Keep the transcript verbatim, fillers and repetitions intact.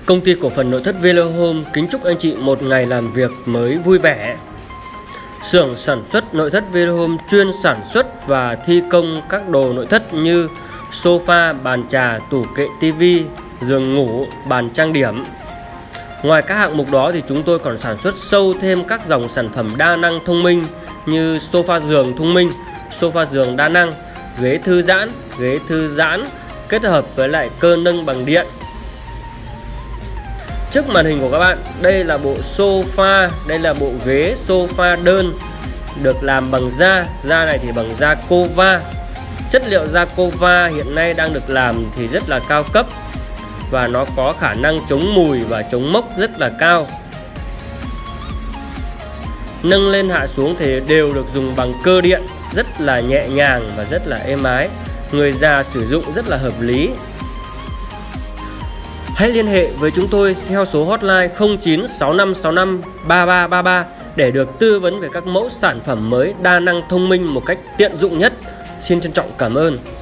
Công ty cổ phần nội thất Velohome kính chúc anh chị một ngày làm việc mới vui vẻ. Xưởng sản xuất nội thất Velohome chuyên sản xuất và thi công các đồ nội thất như sofa, bàn trà, tủ kệ tivi, giường ngủ, bàn trang điểm. Ngoài các hạng mục đó thì chúng tôi còn sản xuất sâu thêm các dòng sản phẩm đa năng thông minh như sofa giường thông minh, sofa giường đa năng, ghế thư giãn, ghế thư giãn kết hợp với lại cơ nâng bằng điện. Trước màn hình của các bạn, đây là bộ sofa, đây là bộ ghế sofa đơn được làm bằng da, da này thì bằng da Cova. Chất liệu da Cova hiện nay đang được làm thì rất là cao cấp và nó có khả năng chống mùi và chống mốc rất là cao. Nâng lên hạ xuống thì đều được dùng bằng cơ điện, rất là nhẹ nhàng và rất là êm ái. Người già sử dụng rất là hợp lý. Hãy liên hệ với chúng tôi theo số hotline không chín sáu năm sáu năm ba ba ba ba để được tư vấn về các mẫu sản phẩm mới đa năng thông minh một cách tiện dụng nhất. Xin trân trọng cảm ơn.